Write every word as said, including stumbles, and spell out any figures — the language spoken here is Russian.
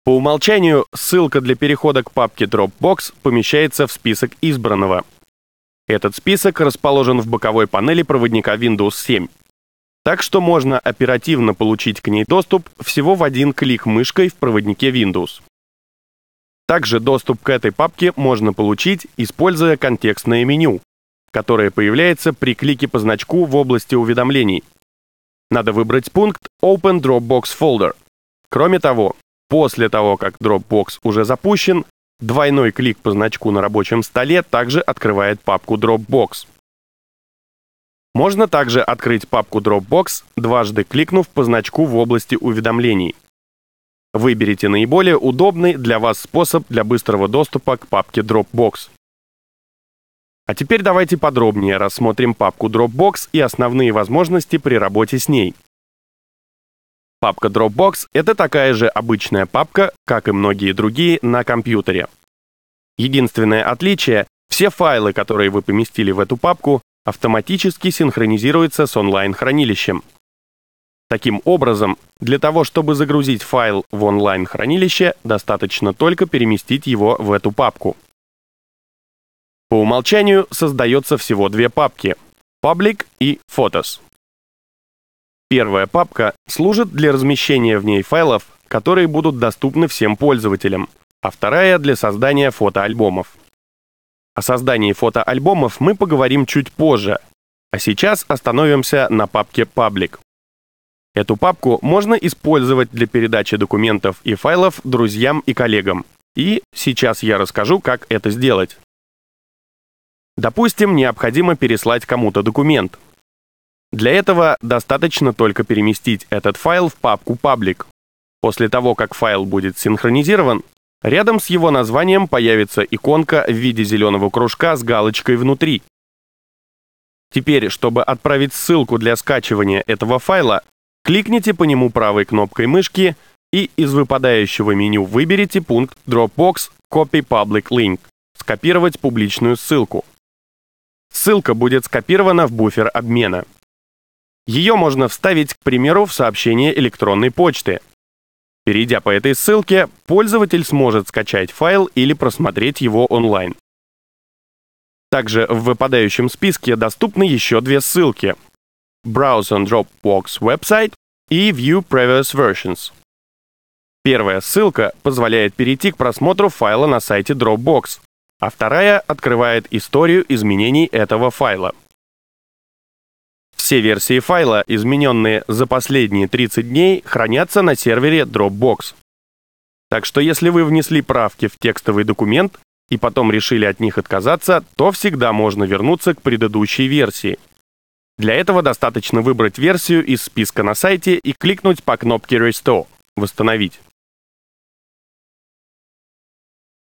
По умолчанию, ссылка для перехода к папке Dropbox помещается в список избранного. Этот список расположен в боковой панели проводника Windows семь. Так что можно оперативно получить к ней доступ всего в один клик мышкой в проводнике Windows. Также доступ к этой папке можно получить, используя контекстное меню, которое появляется при клике по значку в области уведомлений. Надо выбрать пункт Open Dropbox Folder. Кроме того, после того, как Dropbox уже запущен, двойной клик по значку на рабочем столе также открывает папку Dropbox. Можно также открыть папку Dropbox, дважды кликнув по значку в области уведомлений. Выберите наиболее удобный для вас способ для быстрого доступа к папке Dropbox. А теперь давайте подробнее рассмотрим папку Dropbox и основные возможности при работе с ней. Папка Dropbox — это такая же обычная папка, как и многие другие на компьютере. Единственное отличие — все файлы, которые вы поместили в эту папку, автоматически синхронизируются с онлайн-хранилищем. Таким образом, для того, чтобы загрузить файл в онлайн-хранилище, достаточно только переместить его в эту папку. По умолчанию создается всего две папки — Public и Photos. Первая папка служит для размещения в ней файлов, которые будут доступны всем пользователям, а вторая — для создания фотоальбомов. О создании фотоальбомов мы поговорим чуть позже, а сейчас остановимся на папке Public. Эту папку можно использовать для передачи документов и файлов друзьям и коллегам. И сейчас я расскажу, как это сделать. Допустим, необходимо переслать кому-то документ. Для этого достаточно только переместить этот файл в папку Public. После того, как файл будет синхронизирован, рядом с его названием появится иконка в виде зеленого кружка с галочкой внутри. Теперь, чтобы отправить ссылку для скачивания этого файла, кликните по нему правой кнопкой мышки и из выпадающего меню выберите пункт Dropbox Copy Public Link — скопировать публичную ссылку. Ссылка будет скопирована в буфер обмена. Ее можно вставить, к примеру, в сообщение электронной почты. Перейдя по этой ссылке, пользователь сможет скачать файл или просмотреть его онлайн. Также в выпадающем списке доступны еще две ссылки — Browse on Dropbox Website и View Previous Versions. Первая ссылка позволяет перейти к просмотру файла на сайте Dropbox, а вторая открывает историю изменений этого файла. Все версии файла, измененные за последние тридцать дней, хранятся на сервере Dropbox. Так что если вы внесли правки в текстовый документ и потом решили от них отказаться, то всегда можно вернуться к предыдущей версии. Для этого достаточно выбрать версию из списка на сайте и кликнуть по кнопке Restore — «Восстановить».